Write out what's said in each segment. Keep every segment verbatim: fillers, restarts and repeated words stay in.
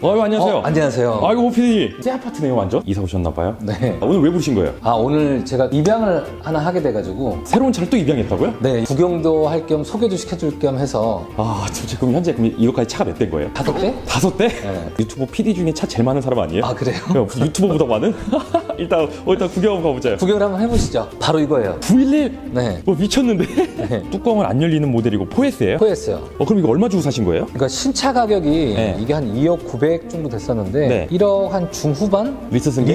어, 안녕하세요. 어, 안녕하세요. 아이고, 피디님. 새 아파트네요, 완전? 이사 오셨나봐요. 네. 아, 오늘 왜 부르신 거예요? 아, 오늘 제가 입양을 하나 하게 돼가지고. 새로운 차를 또 입양했다고요? 네. 구경도 할 겸 소개도 시켜줄 겸 해서. 아, 도대체 그럼 현재 그럼 이거까지 차가 몇 대인 거예요? 다섯 대? 다섯 대? 네. 유튜버 피디 중에 차 제일 많은 사람 아니에요? 아, 그래요? 야, 무슨 유튜버보다 많은? 일단, 어, 일단 구경 한번 가보자요. 구경을 한번 해보시죠. 바로 이거예요. 구일일? 네. 뭐 미쳤는데? 네. 뚜껑을 안 열리는 모델이고 포에스예요? 포에스요. 어, 그럼 이거 얼마 주고 사신 거예요? 그러니까 신차 가격이 네. 이게 한 이억 구백 정도 됐었는데 네. 일억 한 중후반? 리스 쓴 게?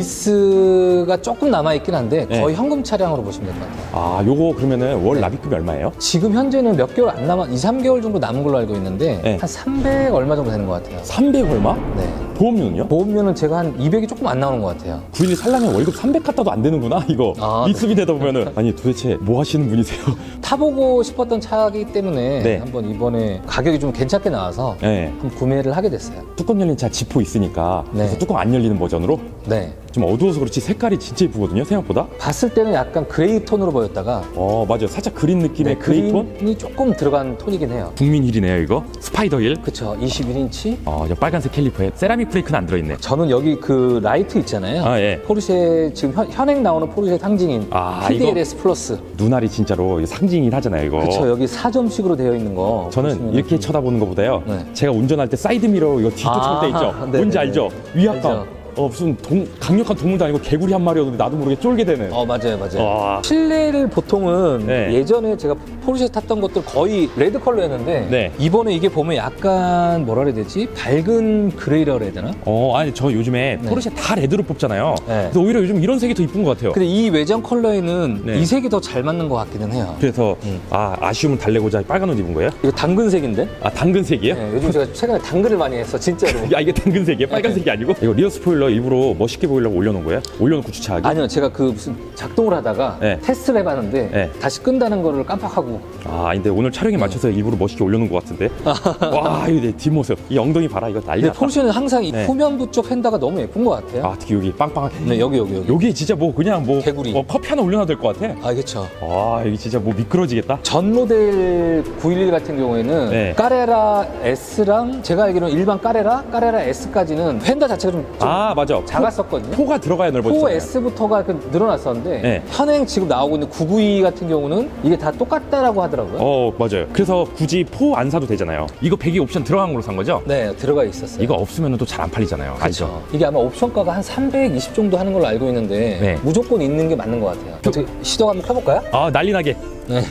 리스가 조금 남아있긴 한데 네. 거의 현금 차량으로 보시면 될 것 같아요. 아, 요거 그러면은 월 네. 납입금이 얼마예요? 지금 현재는 몇 개월 안 남아, 이, 삼 개월 정도 남은 걸로 알고 있는데 네. 한 삼백 얼마 정도 되는 것 같아요. 삼백 얼마? 네. 보험료는요? 보험료는 제가 한 이백이 조금 안 나오는 것 같아요. 구일일 살려면 월급 삼백 갖다도 안 되는구나, 이거. 아, 리스비 되다 보면은. 아니, 도대체 뭐 하시는 분이세요? 타보고 싶었던 차이기 때문에 네. 한번 이번에 가격이 좀 괜찮게 나와서 네. 한번 구매를 하게 됐어요. 뚜껑 열린 차 지포 있으니까 네. 그래서 뚜껑 안 열리는 버전으로 네. 좀 어두워서 그렇지 색깔이 진짜 예쁘거든요, 생각보다. 봤을 때는 약간 그레이 톤으로 보였다가 어, 맞아요. 살짝 그린 느낌의 네, 그레이 톤? 그린이 조금 들어간 톤이긴 해요. 국민 힐이네요, 이거. 스파이더 힐. 그쵸. 이십일 인치. 어, 저 빨간색 캘리퍼에 세라믹 브레이크는 안 들어있네. 저는 여기 그 라이트 있잖아요. 아, 예. 포르쉐 지금 현, 현행 나오는 포르쉐 상징인 아, 피디엘에스 플러스. 눈알이 진짜로 상징이 하잖아요, 이거. 그쵸. 여기 사 점씩으로 되어 있는 거. 저는 보시면은 이렇게 좀- 쳐다보는 것보다요. 네. 제가 운전할 때 사이드미러 이거 뒤쪽 아, 찰 때 있죠? 네네네. 뭔지 알죠? 위압감. 알죠. 어, 무슨 동, 강력한 동물도 아니고 개구리 한 마리여도 나도 모르게 쫄게 되는. 어, 맞아요, 맞아요. 와. 실내를 보통은 네. 예전에 제가 포르쉐 탔던 것들 거의 레드 컬러였는데 네. 이번에 이게 보면 약간 뭐라 해야 되지? 밝은 그레이라고 해야 되나? 어, 아니, 저 요즘에 네. 포르쉐 다 레드로 뽑잖아요. 네. 그래서 오히려 요즘 이런 색이 더 이쁜 것 같아요. 근데 이 외장 컬러에는 네. 이 색이 더 잘 맞는 것 같기는 해요. 그래서, 음. 아, 아쉬움을 달래고자 빨간 옷 입은 거예요? 이거 당근색인데? 아, 당근색이에요? 네, 요즘 제가 최근에 당근을 많이 했어, 진짜로. 야, 이게 당근색이에요? 빨간색이 아니고? 이거 리어 스포일러 일부러 멋있게 보이려고 올려놓은 거예요? 올려놓고 주차하기? 아니요, 제가 그 무슨 작동을 하다가 네. 테스트를 해봤는데 네. 다시 끈다는 거를 깜빡하고. 아, 근데 오늘 촬영에 맞춰서 일부러 멋있게 올려놓은 것 같은데? 와, 이거 내 뒷모습. 이 엉덩이 봐라. 이거 난리 근데 났다. 포르쉐는 항상 이 네. 후면부 쪽 휀다가 너무 예쁜 것 같아요. 아, 특히 여기 빵빵하게. 네, 여기, 여기, 여기. 여기 진짜 뭐 그냥 뭐 개구리. 어, 커피 하나 올려놔도 될 것 같아. 아, 그쵸. 아, 여기 진짜 뭐 미끄러지겠다. 전 모델 구일일 같은 경우에는 네. 까레라 S랑 제가 알기로는 일반 까레라, 까레라 S까지는 휀다 자체가 좀, 좀 아, 맞아. 작았었거든요. 포, 가 들어가야 넓어지잖아요. 포 에스부터가 늘어났었는데 네. 현행 지금 나오고 있는 구구이 같은 경우는 이게 다 똑같다라고 하더라고요. 어, 맞아요. 그래서 굳이 포 안 사도 되잖아요. 이거 배기 옵션 들어간 걸로 산 거죠? 네, 들어가 있었어요. 이거 없으면 또 잘 안 팔리잖아요. 알죠? 그렇죠. 이게 아마 옵션가가 한 삼백이십 정도 하는 걸로 알고 있는데 네. 무조건 있는 게 맞는 것 같아요. 어떻게 시동 한번 켜볼까요? 아, 난리 나게. 네.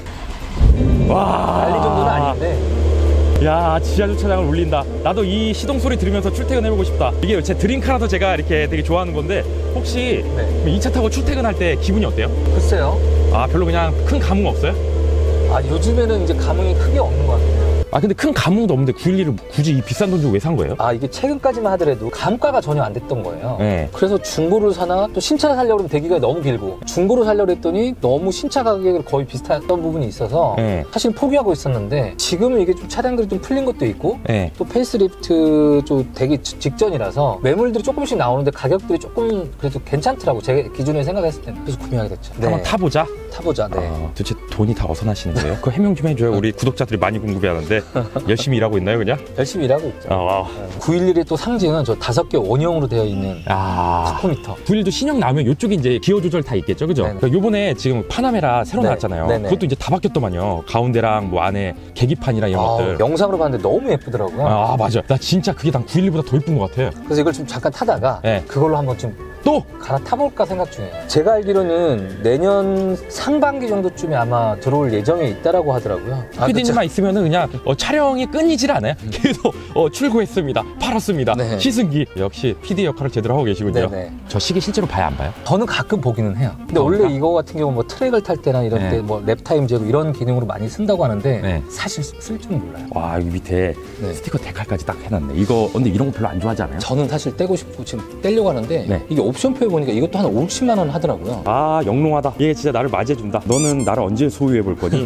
와. 난리 정도는 아닌데. 야, 지하 주차장을 울린다. 나도 이 시동 소리 들으면서 출퇴근해보고 싶다. 이게 제 드림카라서 제가 이렇게 되게 좋아하는 건데 혹시 네. 이 차 타고 출퇴근할 때 기분이 어때요? 글쎄요. 아, 별로 그냥 큰 감흥 없어요? 아, 요즘에는 이제 감흥이 크게 없는 것 같아요. 아, 근데 큰 감흥도 없는데 구일일을 굳이 이 비싼 돈 주고 왜 산 거예요? 아, 이게 최근까지만 하더라도 감가가 전혀 안 됐던 거예요. 네. 그래서 중고를 사나 또 신차를 살려고 하면 대기가 너무 길고 중고를 살려고 했더니 너무 신차 가격을 거의 비슷했던 부분이 있어서 네. 사실 포기하고 있었는데 지금은 이게 좀 차량들이 좀 풀린 것도 있고 네. 또 페이스리프트 좀 되기 지- 직전이라서 매물들이 조금씩 나오는데 가격들이 조금 그래도 괜찮더라고 제 기준에 생각했을 때는. 그래서 구매하게 됐죠. 한번 타보자. 타보자. 네. 아, 도대체 돈이 다 어디서 나시는 거예요? 그거 해명 좀 해줘요. 우리 구독자들이 많이 궁금해하는데 열심히 일하고 있나요, 그냥? 열심히 일하고 있죠. 아, 구일일의 또 상징은 저 다섯 개 원형으로 되어 있는 아. 타코미터. 구일일도 신형 나오면 이쪽에 이제 기어 조절 다 있겠죠, 그죠? 네네. 그러니까 요번에 지금 파나메라 새로 네. 나왔잖아요. 네네. 그것도 이제 다 바뀌었더만요. 가운데랑 뭐 안에 계기판이랑 이런 아, 것들. 영상으로 봤는데 너무 예쁘더라고요. 아, 맞아. 나 진짜 그게 난 구일일보다 더 예쁜 것 같아. 그래서 이걸 좀 잠깐 타다가 네. 그걸로 한번 좀 또! 갈아타볼까 생각 중이에요. 제가 알기로는 내년 상반기 정도쯤에 아마 들어올 예정에 있다라고 하더라고요. 아, 피디님만 있으면은 그냥 어, 촬영이 끊이질 않아요. 계속 어, 출고했습니다. 팔았습니다. 네. 시승기. 역시 피디 역할을 제대로 하고 계시군요. 네네. 저 시계 실제로 봐야 안 봐요? 저는 가끔 보기는 해요. 근데 아, 원래 그런가? 이거 같은 경우 뭐 트랙을 탈 때나 이런 네. 때 뭐 랩타임 제고 이런 기능으로 많이 쓴다고 하는데 네. 사실 쓸 줄은 몰라요. 와, 여기 밑에 네. 스티커 데칼까지 딱 해놨네. 이거 근데 이런 거 별로 안 좋아하지 않아요? 저는 사실 떼고 싶고 지금 떼려고 하는데 네. 이게 옵션표에 보니까 이것도 한 오십만 원 하더라고요. 아 영롱하다. 얘 진짜 나를 맞이해준다. 너는 나를 언제 소유해 볼 거니?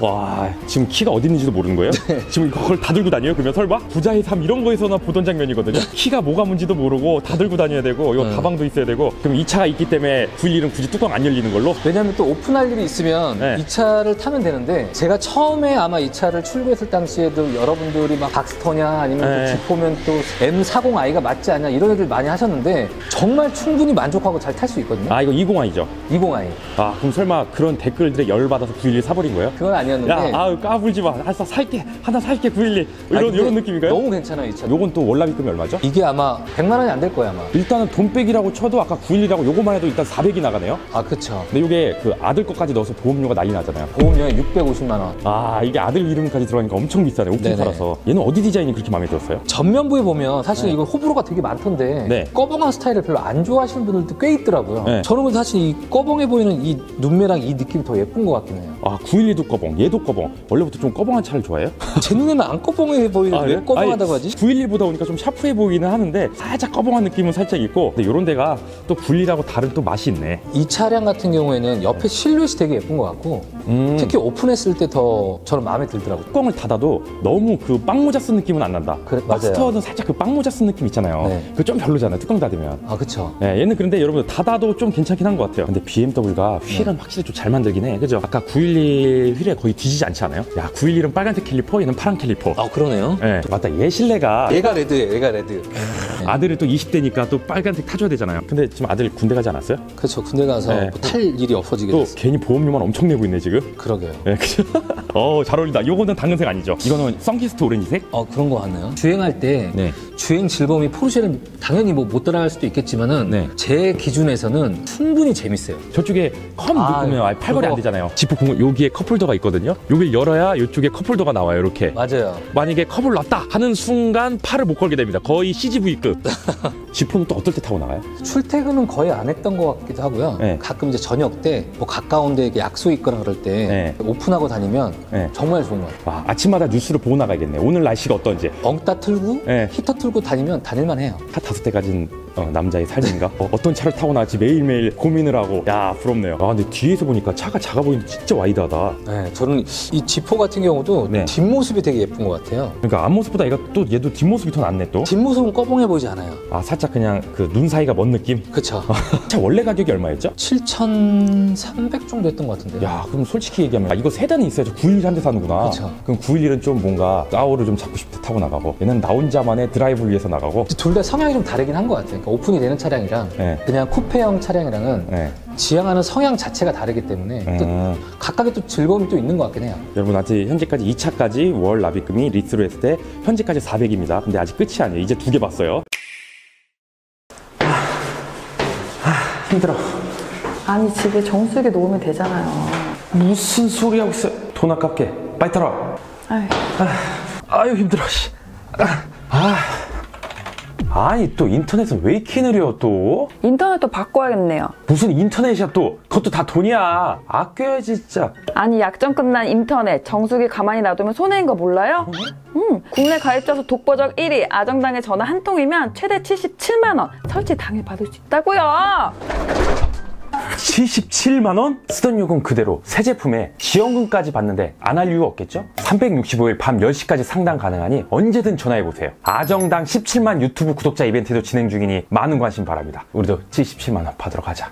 와 지금 키가 어디 있는지도 모르는 거예요? 네. 지금 그걸 다 들고 다녀요? 그러면 설마? 부자의 삶 이런 거에서나 보던 장면이거든요. 키가 뭐가 뭔지도 모르고 다 들고 다녀야 되고 이거 음. 가방도 있어야 되고 그럼 이 차가 있기 때문에 구일일은 굳이 뚜껑 안 열리는 걸로? 왜냐면 또 오픈할 일이 있으면 네. 이 차를 타면 되는데 제가 처음에 아마 이 차를 출고했을 당시에도 여러분들이 막 박스터냐 아니면 네. 또 지포면 또 엠 사십 아이가 맞지 않냐 이런 얘기를 많이 하셨는데 정말 충분히 만족하고 잘 탈 수 있거든요. 아 이거 이십 아이죠? 이십 아이. 아 그럼 설마 그런 댓글들에 열받아서 구일일 사버린 거예요? 그건 아니었는데. 야 아유 까불지 마. 하나 살게 하나 살게 구일일 이런 아니, 이런 느낌인가요? 너무 괜찮아요 이 차. 요건 또 월납입금이 얼마죠? 이게 아마 백만 원이 안 될 거예요 아마. 일단은 돈 빼기라고 쳐도 아까 구일일하고 요거만 해도 일단 사백이 나가네요. 아 그쵸. 근데 이게 그 아들 것까지 넣어서 보험료가 난리 나잖아요. 보험료에 육백오십만 원. 아 이게 아들 이름까지 들어가니까 엄청 비싸네. 오픈카라서. 얘는 어디 디자인이 그렇게 마음에 들었어요? 전면부에 보면 사실 네. 이거 호불호가 되게 많던데 네. 꺼벙한 스타일을 별로 안 좋아하시는 분들도 꽤 있더라고요. 네. 저는 근데 사실 이 꺼벙해 보이는 이 눈매랑 이 느낌이 더 예쁜 것 같긴 해요. 아 구일일도 꺼벙 얘도 꺼벙. 원래부터 좀 꺼벙한 차를 좋아해요? 제 눈에는 안 꺼벙해 보이는데 왜 그래요? 꺼벙하다고 아니, 하지? 구일일보다 보니까 좀 샤프해 보이기는 하는데 살짝 꺼벙한 느낌은 살짝 있고 근데 요런 데가 또 구일일하고 다른 또 맛이 있네. 이 차량 같은 경우에는 옆에 실루엣이 되게 예쁜 것 같고 음. 특히 오픈했을 때 더 저는 마음에 들더라고요. 뚜껑을 닫아도 너무 그 빵모자 쓴 느낌은 안 난다. 그래, 맞아요. 박스터는 살짝 그 빵모자 쓴 느낌 있잖아요. 네. 그거 좀 별로잖아요. 뚜껑 닫으면. 아 그쵸. 네, 얘는 그런데 여러분 닫아도 좀 괜찮긴 한 것 같아요. 근데 비엠더블유가 휠은 확실히 좀 잘 만들긴 해. 그죠? 아까 구일일 휠에 거의 뒤지지 않지 않아요? 야, 구일일은 빨간색 캘리퍼, 얘는 파란 캘리퍼. 아 그러네요. 네, 맞다. 얘 실내가 얘가 레드예요. 얘가 레드. 아들이 또 이십 대니까 또 빨간색 타줘야 되잖아요. 근데 지금 아들 군대 가지 않았어요? 그렇죠. 군대 가서 네. 뭐탈 일이 없어지게 또 됐어요. 괜히 보험료만 엄청 내고 있네 지금. 그러게요. 네, 그죠? 어, 잘 어울린다. 요거는 당근색 아니죠? 이거는 선키스트 오렌지색? 어 그런 거 같네요. 주행할 때 네. 주행 즐거움이 포르쉐는 당연히 뭐 못 따라갈 수도 있겠지만은 네. 제 기준에서는 충분히 재밌어요. 저쪽에 컵 아, 누르면 아예 팔걸이 안 그거- 되잖아요. 지프 공을 여기에 컵홀더가 있거든요. 여길 열어야 이쪽에 컵홀더가 나와요. 이렇게. 맞아요. 만약에 컵을 놨다 하는 순간 팔을 못 걸게 됩니다. 거의 씨지브이급. 지프는 또 어떨 때 타고 나가요? 출퇴근은 거의 안 했던 것 같기도 하고요. 네. 가끔 이제 저녁 때 뭐 가까운 데 약속 있거나 그럴 때 네. 오픈하고 다니면 네. 정말 좋은 것 같아요. 와, 아침마다 뉴스를 보고 나가야겠네. 오늘 날씨가 어떤지. 엉따 틀고 네. 히터 틀고 다니면 다닐만 해요. 차 다섯 대 가진 어, 남자의 삶인가? 어, 어떤 차를 타고 나갈지 매일매일 고민을 하고. 야, 부럽네요. 아, 근데 뒤에서 보니까 차가 작아 보이는데 진짜 와이드하다. 네, 저는 이 지포 같은 경우도 네. 뒷모습이 되게 예쁜 것 같아요. 그러니까 앞모습보다 얘가 또 얘도 뒷모습이 더 낫네 또. 뒷모습은 꺼벙해 보이지 않아요. 아, 살짝 그냥 그 눈 사이가 먼 느낌? 그쵸? 차 원래 가격이 얼마였죠? 칠천삼백 정도 했던 것 같은데요. 야, 그럼 솔직히 얘기하면 아, 이거 세단이 있어야죠. 구일일 한 대 사는구나. 그쵸. 그럼 구일일은 좀 뭔가 아우를 좀 잡고 싶을 때 타고 나가고 얘는 나 혼자만의 드라이브를 위해서 나가고. 둘 다 성향이 좀 다르긴 한 것 같아요. 그러니까 오픈이 되는 차량이랑 네. 그냥 쿠페형 차량이랑은 네. 지향하는 성향 자체가 다르기 때문에 또 음. 각각의 또 즐거움이 또 있는 것 같긴 해요. 여러분 아직 현재까지 이 차까지 월 납입금이 리스로 했을 때 현재까지 사백입니다. 근데 아직 끝이 아니에요. 이제 두 개 봤어요. 아, 아, 힘들어. 아니 집에 정수기 놓으면 되잖아요. 무슨 소리 하고 있어요? 돈 아깝게. 빨리 따라. 아이, 아유 힘들어. 씨. 아, 아. 아니 또 인터넷은 왜 이렇게 느려 또? 인터넷도 바꿔야겠네요. 무슨 인터넷이야 또? 그것도 다 돈이야. 아껴야지 진짜. 아니 약정 끝난 인터넷 정수기 가만히 놔두면 손해인 거 몰라요? 음, 국내 가입자 수 독보적 일 위 아정당에 전화 한 통이면 최대 칠십칠만 원 설치 당일 받을 수 있다고요. 칠십칠만 원? 쓰던 요금 그대로 새 제품에 지원금까지 받는데 안 할 이유가 없겠죠? 삼백육십오 일 밤 열 시까지 상담 가능하니 언제든 전화해보세요. 아정당 십칠만 유튜브 구독자 이벤트도 진행 중이니 많은 관심 바랍니다. 우리도 칠십칠만 원 받으러 가자.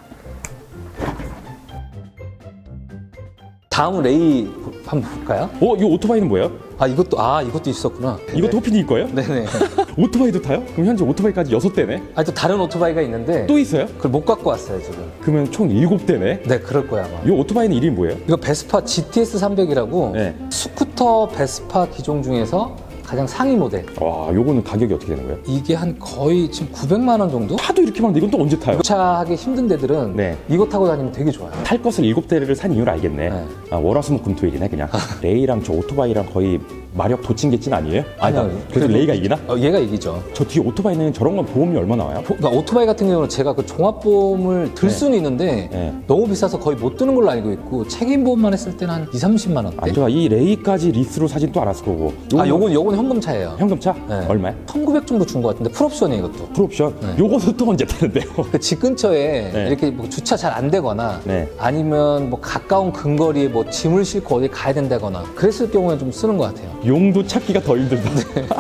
다음 레이 한번 볼까요? 어? 이 오토바이는 뭐예요? 아 이것도 아 이것도 있었구나. 이것도 호피님 거예요? 네네. 오토바이도 타요? 그럼 현재 오토바이까지 여섯 대네? 아 또 다른 오토바이가 있는데 또 있어요? 그걸 못 갖고 왔어요 지금. 그러면 총 일곱 대네? 네 그럴 거야 아마. 이 오토바이는 이름이 뭐예요? 이거 베스파 지티에스 삼백이라고 네. 스쿠터 베스파 기종 중에서 가장 상위 모델. 와, 요거는 가격이 어떻게 되는 거예요? 이게 한 거의 지금 구백만 원 정도? 차도 이렇게 많은데 이건 또 언제 타요? 주차하기 힘든 데들은 네. 이거 타고 다니면 되게 좋아요. 탈 것을 일곱 대를 산 이유를 알겠네. 네. 아, 월화수목금토일이네 그냥. 레이랑 저 오토바이랑 거의 마력 도찐개찐 아니에요? 아니요. 아니, 그래서 레이가 이기나? 어, 얘가 이기죠. 저 뒤에 오토바이는 저런 건 보험료 얼마 나와요? 그러니까 오토바이 같은 경우는 제가 그 종합보험을 들 네. 수는 있는데 네. 너무 비싸서 거의 못 드는 걸로 알고 있고 책임보험만 했을 때는 한 이삼십만 원대. 안 좋아. 이 레이까지 리스로 사진 또 알았을 거고. 아, 요건 요건 현금차예요. 현금차? 네. 얼마야? 천구백 정도 준 것 같은데 풀옵션이에요, 이것도. 풀옵션? 네. 요거는 또 언제 타는데요? 그 집 근처에 네. 이렇게 뭐 주차 잘 안 되거나 네. 아니면 뭐 가까운 근거리에 뭐 짐을 싣고 어디 가야 된다거나 그랬을 경우에 좀 쓰는 것 같아요. 용도 찾기가 더 힘들다.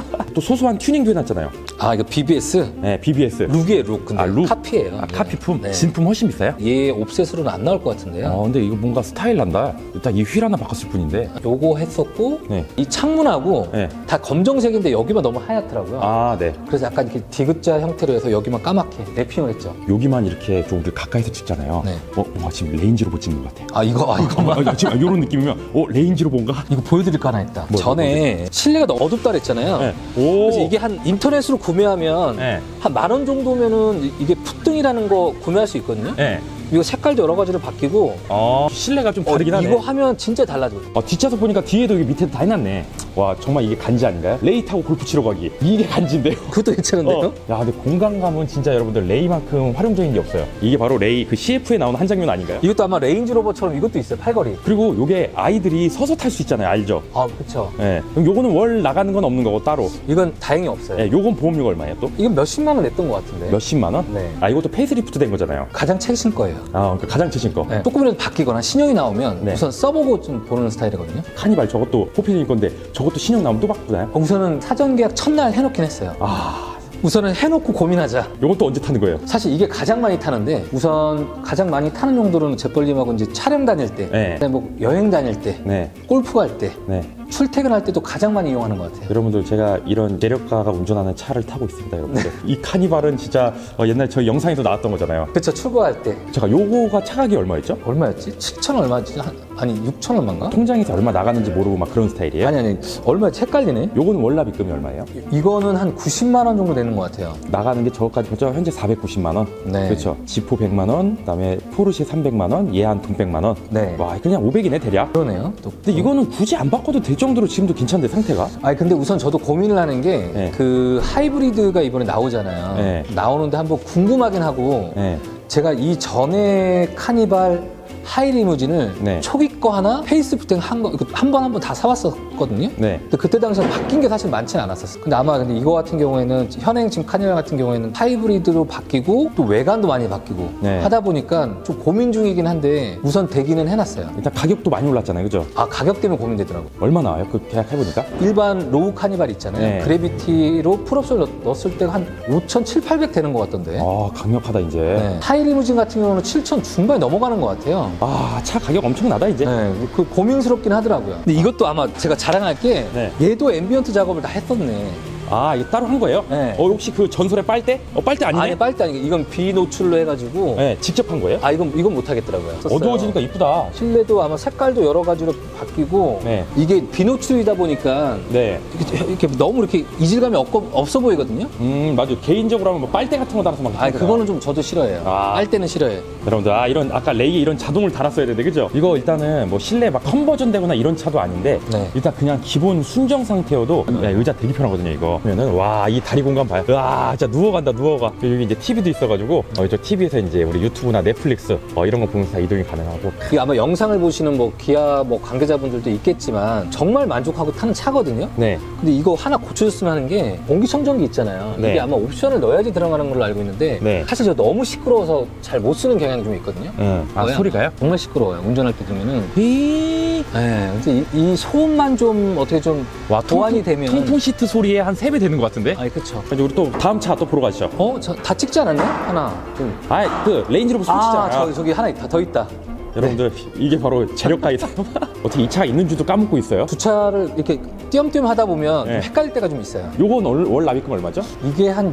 또 소소한 튜닝도 해놨잖아요. 아, 이거 비비에스? 네, 비비에스. 룩이에요, 룩. 근데 아, 룩? 카피예요. 아, 이게. 카피품? 네. 진품 훨씬 비싸요? 얘 옵셋으로는 안 나올 것 같은데요. 어, 근데 이거 뭔가 스타일 난다. 일단 이 휠 하나 바꿨을 뿐인데. 요거 했었고 네. 이 창문하고 네. 다 검정색인데 여기만 너무 하얗더라고요. 아, 네. 그래서 약간 이렇게 디귿자 형태로 해서 여기만 까맣게 랩핑을 했죠. 여기만 이렇게 좀 우리 가까이서 찍잖아요. 네. 어, 와, 지금 레인지로 못 찍는 것 같아. 아, 이거, 아, 이거만. 아, 지금 이런 느낌이면, 어, 레인지로 본가? 이거 보여드릴 거 하나 있다. 뭐, 전에 실내가 너무 어둡다 그랬잖아요. 네. 오. 그래서 이게 한 인터넷으로 구매하면 네. 한 만 원 정도면은 이- 이게 풋등이라는 거 구매할 수 있거든요. 네. 이거 색깔도 여러 가지로 바뀌고 어, 실내가 좀 다르긴 어, 하네. 이거 하면 진짜 달라져요. 어, 뒷좌석 보니까 뒤에도 여기 밑에도 다 해놨네. 와, 정말 이게 간지 아닌가요? 레이 타고 골프 치러 가기. 이게 간지인데요? 그것도 괜찮은데요? 어. 야, 근데 공간감은 진짜 여러분들 레이만큼 활용적인 게 없어요. 이게 바로 레이 그 씨에프에 나오는 한 장면 아닌가요? 이것도 아마 레인지로버처럼 이것도 있어요. 팔걸이. 그리고 요게 아이들이 서서 탈 수 있잖아요. 알죠? 아, 그렇죠. 예. 그럼 요거는 월 나가는 건 없는 거고 따로. 이건 다행히 없어요. 예, 요건 보험료가 얼마예요 또? 이건 몇십만 원 냈던 것 같은데. 몇십만 원? 네. 아, 이것도 페이스리프트 된 거잖아요. 가장 최신 거예요. 아, 그 가장 최신 거. 네. 조금이라도 바뀌거나 신형이 나오면 네. 우선 써보고 좀 보는 스타일이거든요. 카니발 저것도 포피님 건데 저것도 신형 나오면 또 바꾸나요? 우선은 사전 계약 첫날 해놓긴 했어요. 아, 우선은 해놓고 고민하자. 요건 또 언제 타는 거예요? 사실 이게 가장 많이 타는데 우선 가장 많이 타는 용도로는 재벌님하고 이제 촬영 다닐 때, 네. 그다음에 뭐 여행 다닐 때, 네. 골프 갈 때, 네. 출퇴근할 때도 가장 많이 이용하는 것 같아요. 여러분들 제가 이런 재력가가 운전하는 차를 타고 있습니다, 여러분들. 이 카니발은 진짜 어, 옛날 저희 영상에서 나왔던 거잖아요. 그쵸, 출고할 때 잠깐 요거가 차가격이 얼마였죠? 얼마였지? 칠천 얼마지? 한, 아니 육천 얼마인가? 통장에서 얼마 나가는지 모르고 막 그런 스타일이에요? 아니 아니 얼마였지? 헷갈리네. 요거는 월납입금이 얼마예요? 이거는 한 구십만 원 정도 되는 것 같아요. 나가는 게 저것까지 보죠. 현재 사백구십만 원. 네. 그렇죠. 지포 백만 원, 그다음에 포르쉐 삼백만 원, 예한 백만 원. 네. 와, 그냥 오백이네 대략. 그러네요. 또. 근데 이거는 굳이 안 바꿔도 될 정도로 지금도 괜찮은데 상태가? 아니 근데 우선 저도 고민을 하는 게 네. 그 하이브리드가 이번에 나오잖아요. 네. 나오는데 한번 궁금하긴 하고 네. 제가 이 전에 카니발 하이리무진을 네. 초기 거 하나 페이스리프팅 한 거 한 번 한 번 다 사왔었거든요. 네. 근데 그때 당시에 바뀐 게 사실 많지는 않았었어요. 근데 아마 근데 이거 같은 경우에는 현행 지금 카니발 같은 경우에는 하이브리드로 바뀌고 또 외관도 많이 바뀌고 네. 하다 보니까 좀 고민 중이긴 한데 우선 대기는 해놨어요. 일단 가격도 많이 올랐잖아요. 그죠? 아, 가격 때문에 고민되더라고. 얼마 나와요? 그 계약해보니까? 일반 로우 카니발 있잖아요. 네. 그래비티로 풀옵션 넣- 넣었을 때가 한 오천 칠팔백 되는 것 같던데. 아, 강력하다, 이제. 네. 하이리무진 같은 경우는 칠천 중반이 넘어가는 것 같아요. 아, 차 가격 엄청나다, 이제. 네, 그 고민스럽긴 하더라고요. 근데 이것도 아마 제가 자랑할 게 네. 얘도 앰비언트 작업을 다 했었네. 아, 이게 따로 한 거예요? 네. 어, 혹시 그 전설의 빨대? 어, 빨대 아니네? 아니 빨대 아니 이건 비노출로 해가지고 네, 직접 한 거예요? 아 이건 이건 못 하겠더라고요. 썼어요. 어두워지니까 이쁘다. 실내도 아마 색깔도 여러 가지로 바뀌고 네. 이게 비노출이다 보니까 네. 이렇게, 이렇게 너무 이렇게 이질감이 없고, 없어 보이거든요. 음, 맞아요. 개인적으로 하면 뭐 빨대 같은 거 달아서 막. 아니 그거는 좀 저도 싫어해요. 아. 빨대는 싫어해요. 여러분들, 아, 이런, 아까 레이에 이런 자동을 달았어야 되는데, 그죠? 이거 일단은 뭐 실내 막 컨버전 되거나 이런 차도 아닌데, 네. 일단 그냥 기본 순정 상태여도, 야, 의자 되게 편하거든요, 이거. 그러면은, 와, 이 다리 공간 봐요. 와, 진짜 누워간다, 누워가. 그리고 여기 이제 티비도 있어가지고, 어, 저 티비에서 이제 우리 유튜브나 넷플릭스, 어, 이런 거 보면서 다 이동이 가능하고. 이 아마 영상을 보시는 뭐 기아 뭐 관계자분들도 있겠지만 정말 만족하고 타는 차거든요. 네. 근데 이거 하나 고쳐줬으면 하는 게 공기청정기 있잖아요. 네. 이게 아마 옵션을 넣어야지 들어가는 걸로 알고 있는데 네. 사실 저 너무 시끄러워서 잘 못 쓰는 경향이 좀 있거든요. 응. 아, 뭐야? 소리가요? 정말 시끄러워요. 운전할 때 들으면은. 휘. 네, 그래서 이, 이 소음만 좀 어떻게 좀 와, 보완이 통풍, 되면. 통풍 시트 소리에 한 세 배 되는 것 같은데? 아니 그쵸. 이제 우리 또 다음 차 또 보러 가시죠. 어, 저 다 찍지 않았나요? 하나, 둘. 아, 그 레인지로버 솔직잖아요. 아, 저, 저기 하나 있다. 더 있다. 여러분들, 이게 바로 재력가이다. 어떻게 이 차가 있는지도 까먹고 있어요? 두 차를 이렇게 띄엄띄엄 하다 보면 네. 좀 헷갈릴 때가 좀 있어요. 요건 월, 월 납입금 얼마죠? 이게 한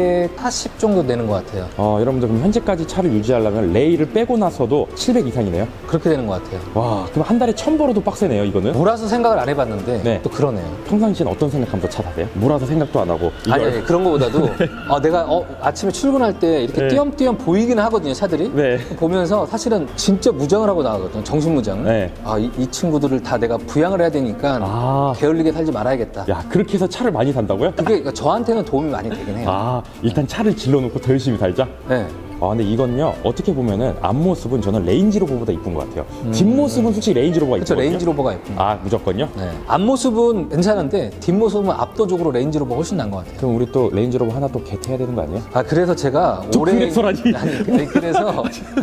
이백팔십 정도 되는 것 같아요. 어, 여러분들 그럼 현재까지 차를 유지하려면 레이를 빼고 나서도 칠백 이상이네요. 그렇게 되는 것 같아요. 와, 그럼 한 달에 천 벌어도 빡세네요, 이거는. 몰아서 생각을 안 해봤는데 네. 또 그러네요. 평상시엔 어떤 생각하면서 차 타세요? 몰아서 생각도 안 하고. 아니, 이걸- 아니 그런 거보다도 아, 내가 어, 아침에 출근할 때 이렇게 네. 띄엄띄엄 보이기는 하거든요, 차들이. 네. 보면서 사실은 진짜 무장을 하고 나가거든요, 정신무장을. 네. 아, 이, 이 친구들을 다 내가 부양을 해야 되니까 아. 게을리게 살지 말아야겠다. 야, 그렇게 해서 차를 많이 산다고요? 그게 그러니까 저한테는 도움이 많이 되긴 해요. 아, 일단 차를 질러놓고 더 열심히 살자? 네. 아, 근데 이건요, 어떻게 보면은 앞모습은 저는 레인지로버보다 이쁜 것 같아요. 뒷모습은 솔직히 레인지로버가 그렇죠. 이쁘거든요. 레인지로버가 예쁜 거. 아, 무조건요? 네. 앞모습은 괜찮은데 뒷모습은 압도적으로 레인지로버가 훨씬 나은 것 같아요. 그럼 우리 또 레인지로버 하나 또 개태해야 되는 거 아니에요? 아 그래서 제가 또 올해 그래서라니. 아니, 아니 그래서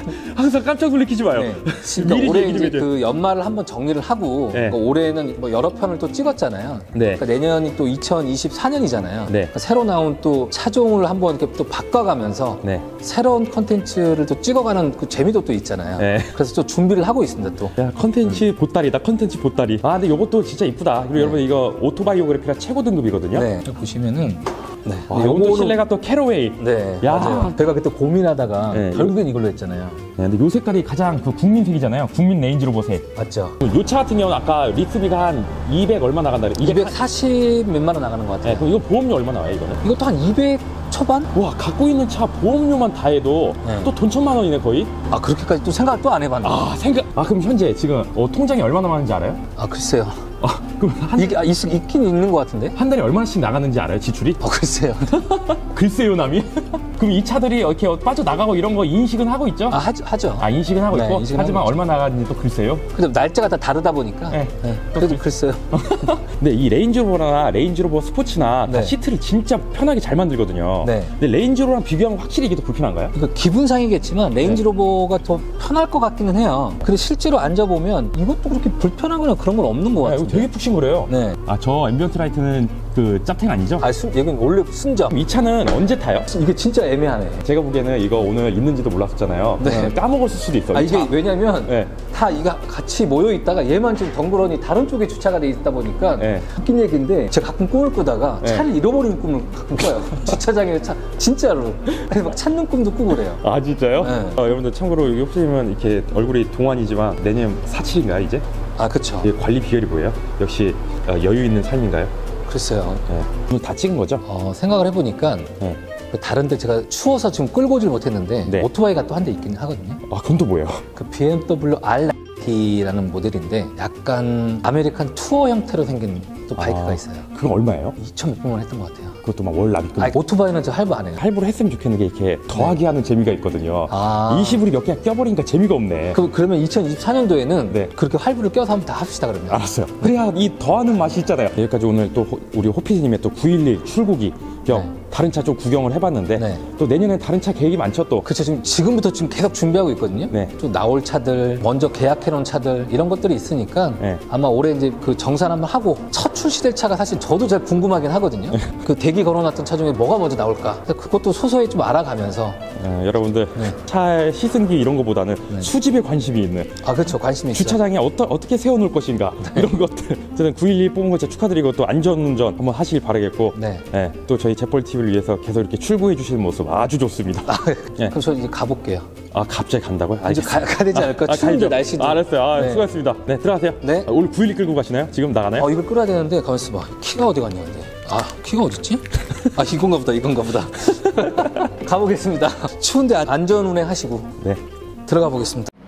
항상 깜짝 놀리키지 마요. 네. 그러니까 미리 올해 얘기 좀 이제 해줘요. 그 연말을 한번 정리를 하고 네. 그러니까 올해는 뭐 여러 편을 또 찍었잖아요. 네. 그러니까 내년이 또 이천이십사 년이잖아요. 네. 그러니까 새로 나온 또 차종을 한번 이렇게 또 바꿔가면서 네. 새로운 컨텐츠를 또 찍어가는 그 재미도 또 있잖아요. 네. 그래서 또 준비를 하고 있습니다 또. 야, 컨텐츠 보따리다, 컨텐츠 보따리. 아, 근데 이것도 진짜 이쁘다. 그리고 네. 여러분, 이거 오토바이오그래피가 최고 등급이거든요. 네. 보시면은 네. 아, 이것도 실내가 또 캐러웨이. 네. 야. 맞아요. 제가 그때 고민하다가 네. 결국엔 이걸로 했잖아요. 네, 근데 요 색깔이 가장 그 국민색이잖아요. 국민 레인지로버색. 맞죠? 요 차 같은 경우는 아까 리스비가 한 이백 얼마 나간다 그래. 이백사십 몇만 원 나가는 것 같아요. 네, 그럼 이거 보험료 얼마 나와요, 이거는? 이것도 한 이백 초반? 와, 갖고 있는 차 보험료만 다 해도 네. 또 돈 천만 원이네, 거의? 아 그렇게까지 또 생각을 또 안 해봤네. 아, 아, 생각. 아, 그럼 현재 지금 어, 통장에 얼마 남았는지 알아요? 글쎄요. 아, 그럼 한, 이게 아, 있, 있긴 있는 것 같은데? 한 달에 얼마씩 나가는지 알아요, 지출이? 아 글쎄요. 글쎄요, 남이? 그럼 이 차들이 이렇게 빠져나가고 이런 거 인식은 하고 있죠? 아 하죠. 하죠. 아, 인식은 하고 네, 있고, 인식은 하지만 하고 얼마 나가는지 또 글쎄요. 근데 날짜가 다 다르다 보니까. 네. 네. 그래도 글쎄요. 근데 이 레인지로버나 레인지로버 스포츠나 다 네. 시트를 진짜 편하게 잘 만들거든요. 네. 근데 레인지로버랑 비교하면 확실히 이게 더 불편한가요? 이거 기분상이겠지만 네. 레인지로버가 더 편할 것 같기는 해요. 근데 실제로 앉아보면 이것도 그렇게 불편하거나 그런 건 없는 것 아, 이거 같은데. 되게 푹신거려요. 네. 아, 저 앰비언트 라이트는 그 짭탱 아니죠? 아, 순, 이건 원래 순정. 이 차는 언제 타요? 이게 진짜 애매하네. 제가 보기에는 이거 오늘 있는지도 몰랐었잖아요. 네. 어, 까먹었을 수도 있어요. 아, 이 이게 차. 왜냐면 네. 다 이가 같이 모여 있다가 얘만 지금 덩그러니 다른 쪽에 주차가 돼 있다 보니까 네. 웃긴 얘기인데 제가 가끔 꿈을 꾸다가 네. 차를 잃어버리는 꿈을 가끔 꿔요. 주차장에 차 진짜로. 그래서 막 찾는 꿈도 꾸고 그래요. 아, 진짜요? 네. 어, 여러분들 참고로 여기 혹시면 이렇게 얼굴이 동안이지만 내년 사십인가요, 이제? 아, 그쵸. 이 관리 비결이 뭐예요? 역시 어, 여유 있는 삶인가요? 글쎄요. 네. 오늘 다 찍은 거죠? 어, 생각을 해보니까 네. 그 다른데 제가 추워서 지금 끌고 오질 못했는데 네. 오토바이가 또 한 대 있긴 하거든요. 아, 그건 또 뭐예요? 그 비엠더블유 알티라는 모델인데 약간 아메리칸 투어 형태로 생긴 또 바이크가 아, 있어요. 그거 얼마예요? 이천육백 원 했던 것 같아요. 그것도 막 월 납입금. 아, 오토바이는 저 할부 안 해요. 할부를 했으면 좋겠는 게 이렇게 더하기 하는 재미가 있거든요. 아. 이십 불이 몇 개가 껴버리니까 재미가 없네. 그, 그러면 이천이십사 년도에는 네. 그렇게 할부를 껴서 한번 다 합시다 그러면. 알았어요. 그래야 이 더하는 맛이 있잖아요. 여기까지 오늘 또 호- 우리 호피디님의 또 구일일 출고기 겸 네. 다른 차 좀 구경을 해봤는데 네. 또 내년에 다른 차 계획이 많죠 또. 그쵸, 지금, 지금부터 지금 계속 준비하고 있거든요. 네. 또 나올 차들, 먼저 계약해놓은 차들, 이런 것들이 있으니까 네. 아마 올해 이제 그 정산 한번 하고 첫 출시될 차가 사실 저도 잘 궁금하긴 하거든요. 네. 그 대기 걸어놨던 차 중에 뭐가 먼저 나올까. 그래서 그것도 소소히 좀 알아가면서. 네, 여러분들 네. 차 시승기 이런 거보다는 네. 수집에 관심이 있는 아, 그렇죠. 관심이 있어요. 주차장에 어떠, 어떻게 세워놓을 것인가 이런 것들 저는 구일일 뽑은 거 진짜 축하드리고 또 안전운전 한번 하시길 바라겠고 네. 네, 또 저희 재벌티비를 위해서 계속 이렇게 출고해 주시는 모습 아주 좋습니다. 네. 그럼 저 이제 가볼게요. 아, 갑자기 간다고요? 이제 가, 가야 되지 않을까? 아, 추운데 가야죠. 날씨도. 아, 알았어요. 아, 네. 수고하셨습니다. 네, 들어가세요. 네. 아, 오늘 구일일 끌고 가시나요? 지금 나가나요? 어, 이걸 끌어야 되는데 가만있어 봐. 키가 어디 갔냐 근데. 아, 키가 어딨지? 아, 이건가 보다, 이건가 보다. 가보겠습니다. 추운데 안전 운행 하시고 네. 들어가 보겠습니다.